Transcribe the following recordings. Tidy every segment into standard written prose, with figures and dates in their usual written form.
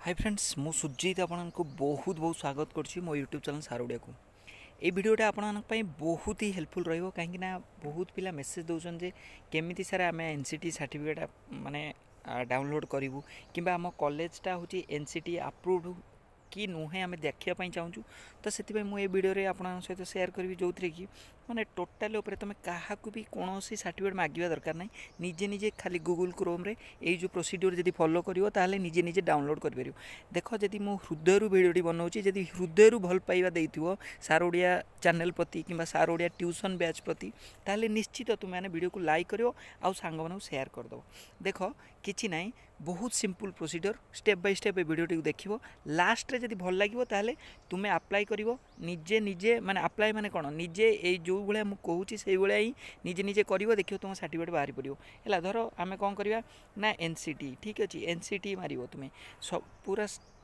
Hi friends मु सुजीत आपको बहुत बहुत स्वागत करुँची मो यूट्यूब चैनल S.I.R ओडिया को। ये वीडियोटा आपंपाई बहुत ही हेल्पफुल रहिबो कहीं बहुत पिला मेसेज दौरान जे केमिति सारे आम NCTE सर्टिफिकेट माने डाउनलोड करूँ कि आम कॉलेजटा हूँ NCTE अप्रूव्ड कि नुहे आम देखापी चाहूँ तो से मुझे वीडियो आप सहित सेयार करी जो थी कि माने टोटाल तुम क्या भी कौन सर्टिफिकेट मांगा दरकार ना निजे निजे खाली गूगल क्रोम रे ये जो प्रोसीड्योर जब फॉलो करिवो ताले निजे निजे डाउनलोड कर पारियो। देख जदि मो हृदय वीडियोटी बनाऊँगी जदि हृदय भल पाइबा देइथिवो S.I.R ओडिया चैनल प्रति कि S.I.R ओडिया ट्यूशन बैच प्रति ताले निश्चित तुम मैंने वीडियो को लाइक करियो आउ सांग मानू शेयर कर दो। देख किछि नाही बहुत simple procedure step by step वीडियोटी देखिवो लास्ट रे जदि भल लागिवो ताले तुमे अप्लाई करिवो निजे निजे माने अप्लाई माने कोन निजे ए जो भले मु कहूची सेई भले ही निजे निजे करिवो देखियो तुम सर्टिफिकेट बाहरी पड़ियो हैला। धर आमे कोन करिवा ना NCTE ठीक अछि NCTE मारिवो तुमे सब पूरा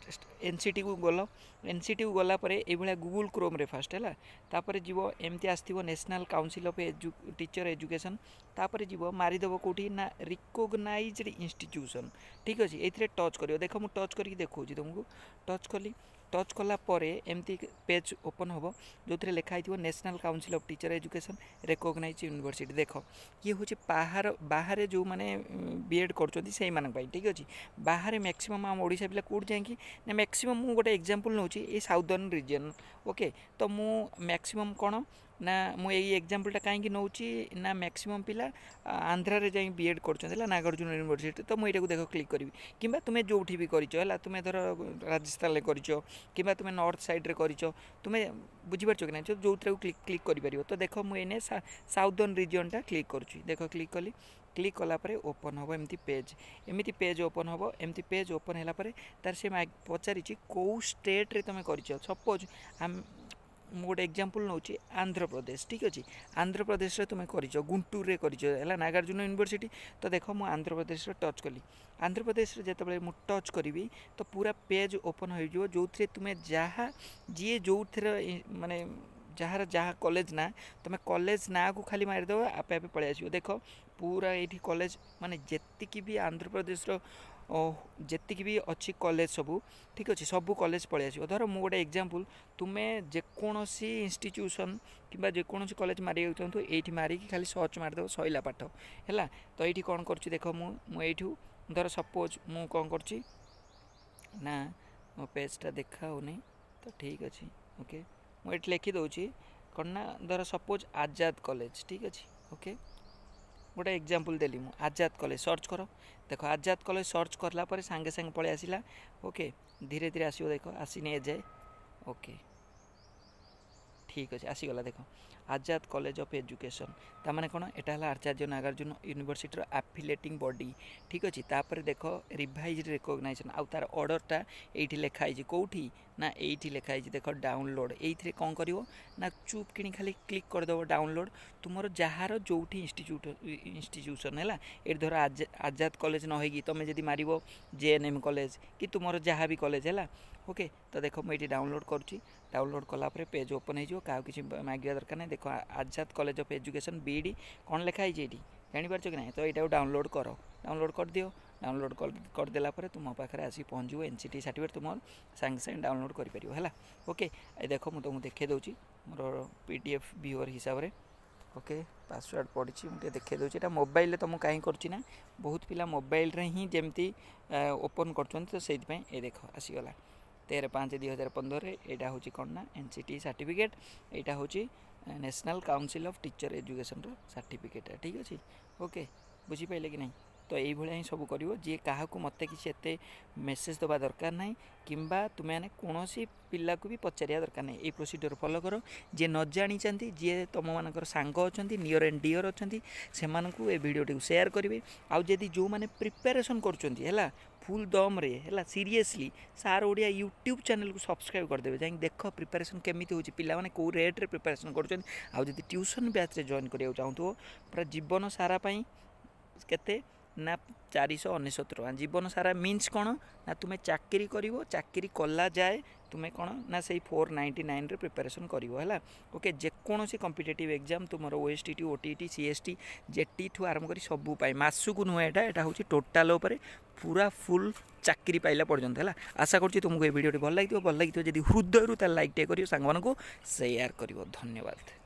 NCTE को गलो NCTE को गला परे ए भले गूगल क्रोम रे फास्ट हैला तापर जीवो एमती आस्थिवो national council of teacher education तापर जीवो मारी देबो कोठी ना रिकॉग्नाइज्ड इंस्टीट्यूशन ठीक अछि एथरे टच करियो। देखो मु टच करके देखौची तुमको टच कली टच कला परे एमती पेज ओपन होबो जो थरे लिखा हिथिवो national council of teacher education recognized university. देखो ये होची बाहर जो माने बीएड करछोदी सेही मानन पाई ठीक अछि बाहर मैक्सिमम हम ओडिसा पिला कोड जांकी ना मैक्सिमम मु गोटे एग्जांपल नउची ए साउदर्न रीजन ओके तो मु मैक्सिमम कोन ना मु एई एग्जांपलटा काहेकि नउची ना मैक्सिमम पिला आंध्रा रे जाई बीएड करछन नागार्जुन यूनिवर्सिटी तो मु एटा को देखो क्लिक करबी किबा तुमे जोठी भी करिचो हला तुमे धर राजस्थान ले करिचो किबा तुमे नॉर्थ साइड रे करिचो तुमे बुझी परछो कि ना जो थरे क्लिक करि परिबो। तो देखो मु एने साउदर्न रीजन टा क्लिक करछु देखो क्लिक कली क्लिक कला परे ओपन होबो एमती पेज ओपन होबो एमती पेज ओपन हैला परे तार से पचारि को स्टेट रे तुमे करिचो सपोज गोटे एग्जांपल नौची आंध्र प्रदेश ठीक अच्छे आंध्र प्रदेश रे तुमे करिचो गुंटूर रे करिचो हैला नागार्जुन यूनिवर्सिटी तो देखो मु आंध्र प्रदेश रे टच कली आंध्र प्रदेश रे जेतेबेले मु टच करी तो पूरा पेज ओपन हो जो जो थे तुमे जहा जी जो थे माने जार जहाँ कॉलेज ना तुम कॉलेज ना को खाली मारिदेव आपे आपे पलि आसो। देख पूरा ये कॉलेज माने जेतिकी भी आंध्र प्रदेश जेतिकी भी अच्छी कॉलेज सबू ठीक अच्छे सबू कॉलेज पलि आसो। धर मु गोटे एग्जांपल तुम्हें जेकोसी इंस्टीट्यूशन कि जेकोसी कॉलेज मारे चाहूँ ये मारिकी खाली सर्च मारिदेव सैला पाठ है। तो ये कौन कर देख मुझू धर सपोज मु कौन कर ना मो पेजटा देखा होनी तो ठीक अच्छे ओके मुझे लिखि दूसरी कौन ना धर सपोज आजाद कॉलेज ठीक अच्छे ओके गोटे एग्जांपल देली मु आजाद कॉलेज सर्च कर देखो आजाद कॉलेज सर्च करला पर सांगे सांगे पलि आसिला ओके धीरे धीरे आसियो देखो आसीनी जाए ओके ठीक अच्छे आसीगला। देखो आजाद कॉलेज ऑफ एजुकेशन तामाने कौन एटा Acharya Nagarjuna university affiliating body ठीक अच्छे तापर देख रिवाइज रिकॉग्नाइजेशन आउ तार ऑर्डरटा ये लिखाई कौटी ना ये लिखाई देख डाउनलोड ये कौन कर ना चुप कि खाली क्लिक करदेव डाउनलोड तुमर जार जो इंस्टीट्यूशन है ये धर आजाद कॉलेज न होगी तुम जब मार JNM कॉलेज कि तुमर जहाँ भी कॉलेज है ओके। तो देखो मुझे डाउनलोड करुँची डाउनलोड कलापर पेज ओपन हो क्या किसी मांगा दरकार नहीं। देखो Azad college of education BD कौन लिखाई ये जापार कि ना तो यहाँ डाउनलोड डाउनलोड कर दियो डाउनलोड करदेला तुम पाखे आसी पहुँच जाओ NCTE सर्टिफिकेट तुम सांगे सांगे डाउनलोड कर ओके। ये देख मुझे तुमको देखे दूसरी मोर PDF व्यूअर हिसाब से ओके पासवर्ड पड़ी मुझे देखे दूसरी এটা मोबाइल तुमको कहीं करना बहुत पिला मोबाइल रे ही जमती ओपन कर तो से ये देख आसीगला 13/5/2015 यहाँ हूँ कौन ना NCTE सर्टिफिकेट यहाँ हूँ national council of teacher education certificate ठीक अच्छे ओके बुझीपारे कि नहीं। तो ये ही सब कर जी क्या मत कि मेसेज दबा दरकार ना कि तुम्हें कौन पिला को भी पचारिया दरकार नहीं। ये प्रोसीड्योर फॉलो कर जी न जानी जी तुम मान सांग अच्छा नियर एंड डियर अच्छा से भिडियो शेयर करेंगे आदि जो मैंने प्रिपेरेसन कर फुल दम रे है seriously S.I.R Odia YouTube channel को सब्सक्राइब करदे जाए देख प्रिपेरेसन केमिति होची पिला माने को रेट रे प्रिपेरेसन करछन आ जदि ट्यूशन बैच रे जॉइन करिया चाहतो पूरा जीवन सारा पई केते ना 499 टका जीवन सारा मीन्स कौन ना तुम्हें चाकरी करिवो चाकरी कला जाए तुम्हें कौन ना से 499 रे प्रिपरेशन करिवो हैला ओके जेकोसी कॉम्पिटिटिव एग्जाम तुमर ओएसटीटी ओटीटी सीएसटी जेटी ठू आरंभ करी सबू पाई मासकू नुहे एटा हूँ टोटाल उपर पूरा फुल चाकरी पाइला पर्यंत है आशा करुँच तुमको ये वीडियो भल लगी जब हृदय तार लाइक टे करियो सांग मानकू शेयर करिवो धन्यवाद।